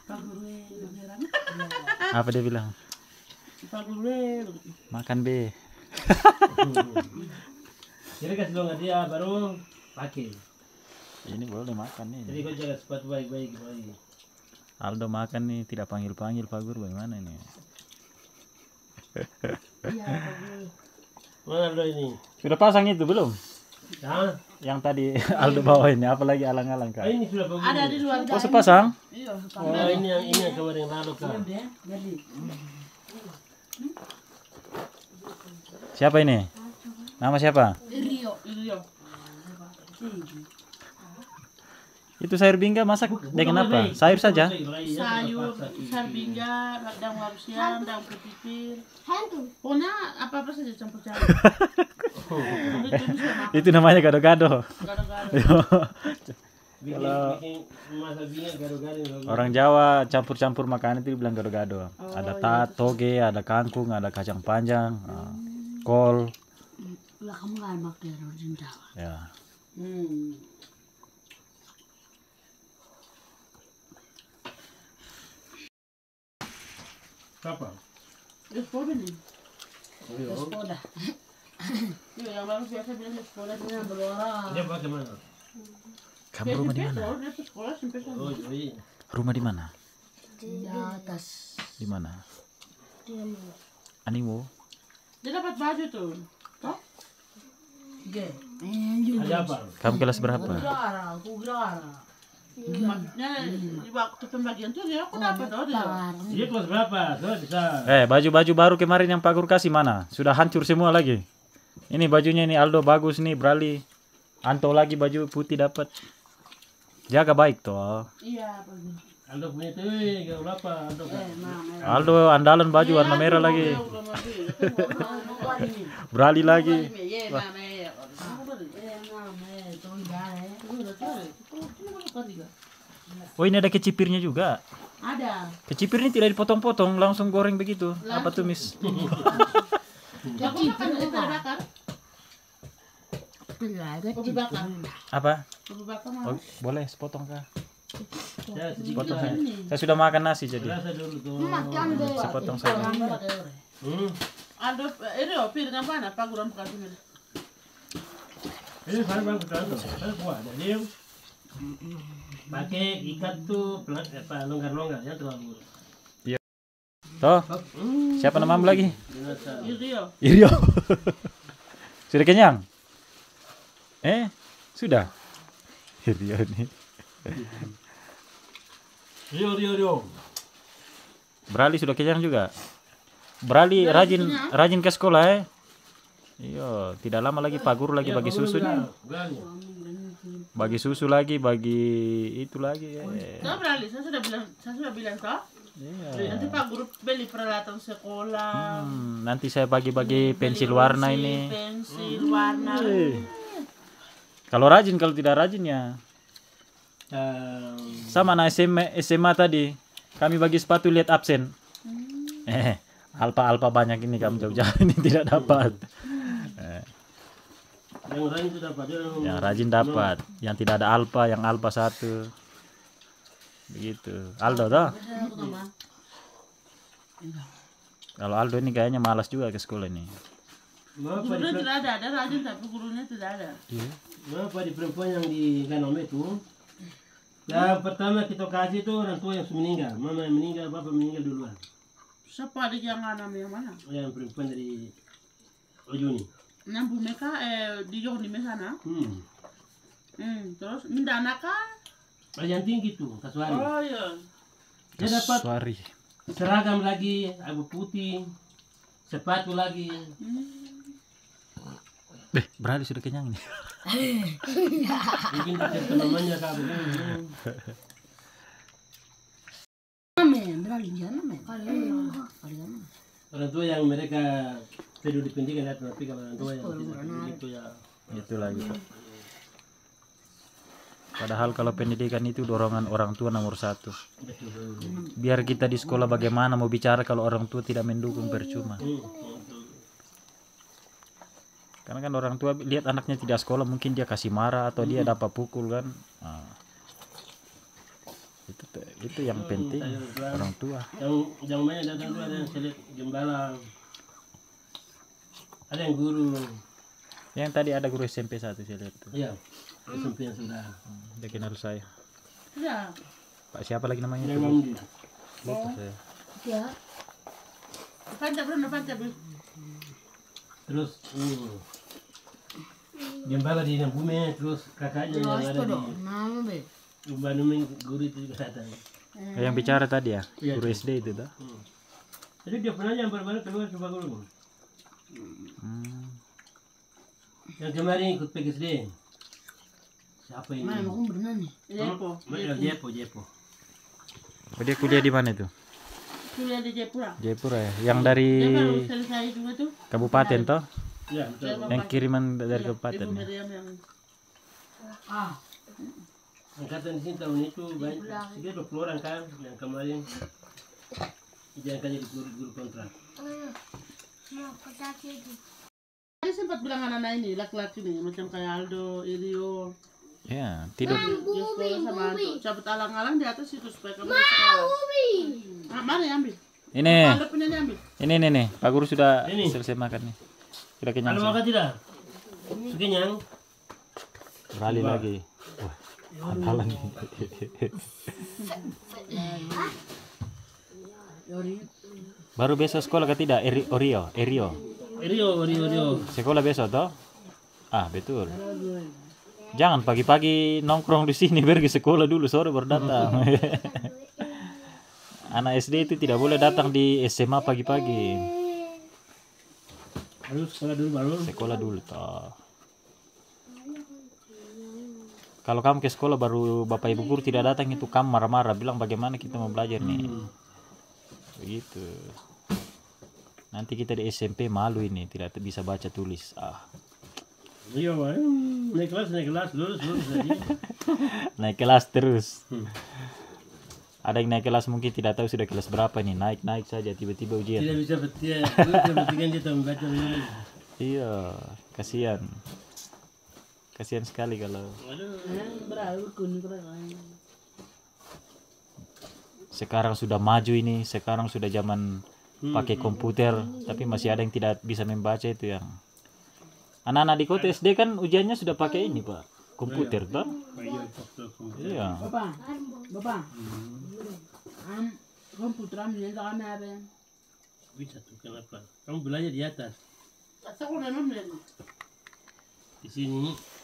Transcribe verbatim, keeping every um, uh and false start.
Apa dia bilang? Makan be. Jadi kasih dong dia baru pakai. Ini boleh makan nih. Jadi kau jaga sepatu baik-baik lagi. Aldo makan nih tidak panggil-panggil Pak Guru, bagaimana ini? Mana Aldo ini? Sudah pasang itu belum? Hah? Yang tadi Aldo bawa ini, apalagi alang-alang Kak? Ah, ini sudah bagus. Ada di luar. Oh, sepasang? Oh, ini yang ini yang kemarin lalu Kak. Siapa ini? Nama siapa? Rio, Rio. Itu sayur bingga masak dengan apa? Sayur saja? Sayur, sayur bingga, radang warusian, radang pipir. Pokoknya apa-apa saja campur-campur. Itu namanya gado-gado. Gado-gado. Kalau masak bingga gado-gado. orang Jawa campur-campur makanan itu dibilang gado-gado. Ada tat, toge, ada kangkung, ada kacang panjang, uh, kol. Lah kamu nggak makan roti Jawa. Ya. Hmm. Apa? Esporda nih. Esporda. Iya, yang baru biasa bilang esporda itu yang berwarna. Dia pakai mana? Kamu rumah di mana? Dia tuh sekolah sampai sana. Oh, iya. Rumah di mana? Di atas. Di mana? Animo. Dia dapat baju tuh. Toh? Oke. Ada apa? Kamu kelas berapa? Kugara, kugara. Makanya di waktu pembagian tuh dia aku dapat tuh dia. Dia kelas berapa? Tuh bisa. Eh, baju-baju baru kemarin yang Pak Guru kasih mana? Sudah hancur semua lagi. Ini bajunya ini Aldo bagus nih, Brali. Anto lagi baju putih dapat. Jaga baik toh. Iya, bagus. Aldo punya tuh, gak berapa? Aldo kan. Aldo andalan baju warna merah lagi. Brali lagi. Oh, ini ada kecipirnya juga. Ada. Kecipir ini tidak dipotong-potong, langsung goreng begitu. Apa tuh, Miss? Kecipir itu bakar. Kopi bakar. Apa? Kopi bakar Oh, mau. boleh sepotong kah? Ya, sedikit. Sepotong saya. Saya sudah makan nasi jadi. Rasa dulu tuh. Sepotong saja. Hmm. Ada ini oh piring apa na Pak Guru bukan piring. Ini saya bang kita saya buat jadi pakai ikat tuh pelat apa longgar-longgar ya terlalu. Toh, siapa namamu lagi? Irio. Irio. Sudah kenyang? Eh, sudah. Irio ini. Rio Rio Rio. Brali sudah kenyang juga. Brali rajin rajin ke sekolah eh. Iya, tidak lama lagi Pak Guru lagi bagi susu nih. Bagi susu lagi, bagi itu lagi. Eh. Tahu berali, saya sudah bilang, saya sudah bilang toh. Iya. Nanti Pak Guru beli peralatan sekolah. Hmm, nanti saya bagi-bagi pensil warna ini. Pensil warna. Kalau rajin, kalau tidak rajin ya. Um, Sama anak S M A, S M A tadi. Kami bagi sepatu lihat absen. Eh, alpa-alpa banyak ini kamu jauh-jauh ini tidak dapat. Eh, yang lain itu dapat yang, yang rajin dapat, yang tidak ada alpa, yang alpa satu. Begitu. Aldo toh? Kalau Aldo ini kayaknya malas juga ke sekolah ini. Mengapa di, Gurunya tidak ada, ada rajin tapi gurunya tidak ada. Iya. mengapa di perempuan yang di Ganome itu yang pertama kita kasih itu orang tua yang sudah meninggal, mama yang meninggal, bapak meninggal duluan. Siapa adik yang anak yang mana? Yang perempuan dari Ojuni. Yang Bu Meka eh di Joni sana. Hmm. Hmm, terus minta anak kan? Yang tinggi tuh, Kasuari. Oh iya. Dia dapat Suari. seragam lagi, abu putih, sepatu lagi. Hmm. Beh, Brali sudah kenyang nih. Mungkin cerita namanya kak begini. Orang tua yang mereka tidur di pendidikan ya, tapi kalau orang tua yang tidak itu ya. Itu lagi. Padahal kalau pendidikan itu dorongan orang tua nomor satu. Biar kita di sekolah bagaimana mau bicara kalau orang tua tidak mendukung percuma. Karena kan orang tua lihat anaknya tidak sekolah mungkin dia kasih marah atau dia dapat pukul kan. Nah. Itu itu yang penting orang tua. Yang yang banyak datang tuh ada yang selit gembala, ada yang guru. Yang tadi ada guru S M P satu saya lihat tuh. Iya, S M P yang sudah. Dia kenal saya. Iya. Pak siapa lagi namanya? Yang Tuh? mandi. Lupa saya. Ya. Panjang belum panjang belum. Terus hmm, gembala di Nampume, terus kakaknya yang ada di Nama be. Bandung guru itu juga datang. Yang bicara tadi ya, Iya, guru S D itu tuh. Hmm. Jadi dia pernah yang baru-baru keluar coba guru. Hmm. Yang kemarin ikut P G S D. Siapa ini? Mana mau berenang nih? Jepo. Jepo, Jepo. Oh, dia kuliah di mana itu? Kuliah di Jayapura. Jayapura ya. Yang dari Dia baru selesai juga tuh. kabupaten toh? Ya, betul. Yang kiriman dari Iya, kabupaten. Ibu Ya? Meriam yang Ah, Angkatan di sini tahun itu banyak. Sekitar dua puluh orang kan yang kemarin diangkat jadi guru-guru kontrak. Tadi sempat bilang anak-anak ini laki-laki nih macam kayak Aldo, Irio. Ya, tidur. Dia sekolah sama Aldo. Cabut alang-alang di atas itu supaya kamu bisa sekolah. Ah, mari ambil. Ini, Aldo punya ini ambil. ini nih nih. Pak guru sudah Ini. selesai makan nih. Sudah kenyang. Ada saya. makan tidak? Sekenyang. Beralih Coba. lagi. Wah, andalan. Baru besok sekolah ke tidak? Eri, Orio, Erio. Rio, Rio, Rio. Sekolah besok toh? Ah, betul. Jangan pagi-pagi nongkrong di sini pergi sekolah dulu sore baru datang. Anak S D itu tidak boleh datang di S M A pagi-pagi. Harus sekolah dulu baru. Sekolah dulu toh. Kalau kamu ke sekolah baru bapak ibu guru tidak datang itu kamu marah-marah bilang bagaimana kita mau belajar nih. Begitu. Nanti kita di S M P malu ini tidak bisa baca tulis. Ah. Iya, Pak. Naik kelas, naik kelas, lulus, lulus aja. Naik kelas terus. Hmm. Ada yang naik kelas mungkin tidak tahu sudah kelas berapa nih. Naik-naik saja tiba-tiba ujian. Tidak bisa betia. Tidak bertiga dia tahu membaca menulis. Iya, kasihan. Kasihan sekali kalau sekarang sudah maju ini, sekarang sudah zaman pakai komputer, tapi masih ada yang tidak bisa membaca itu yang anak-anak di kota S D kan ujiannya sudah pakai ini Pak, komputer toh? Iya. Bapak, bapak. Am, komputer ambil yang kami ada. Bisa tuh kenapa? Kamu belajar di atas. Saya udah nonton. Di sini